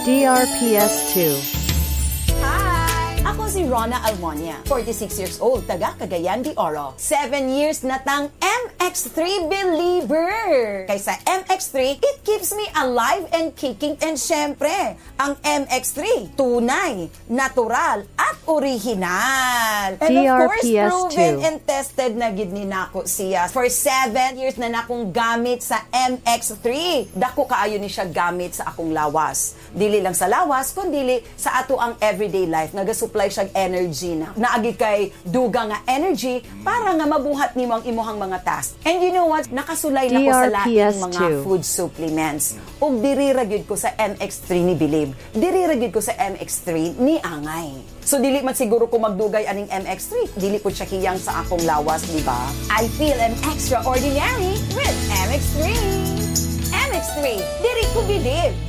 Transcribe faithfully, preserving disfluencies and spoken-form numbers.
D R P S two. Hi! Ako si Rona Almonia, forty-six years old, taga Cagayan de Oro. seven years na tang M X three believer! Kaysa M X three, it keeps me alive and kicking, and syempre, ang M X three, tunay, natural, at original. And of course, proven and tested na gid ni nako siya. For seven years na nakong gamit sa M X three. Dako kaayo ni siya gamit sa akong lawas. Dili lang sa lawas, kundi sa ato ang everyday life. Nagasupply siya energy na. Naagi kay duga nga energy para nga mabuhat nimo ang imuhang mga task. And you know what? Nakasulay na ko sa laing mga food supplements. Ug diri ra gyud ko sa M X three ni Believe. Diri ra gyud ko sa M X three ni Angay. So dili man siguro ko magdugay aning M X three, dili po siya kiyang sa akong lawas, di ba? I feel an extraordinary with M X three. M X three, diri ko Believe.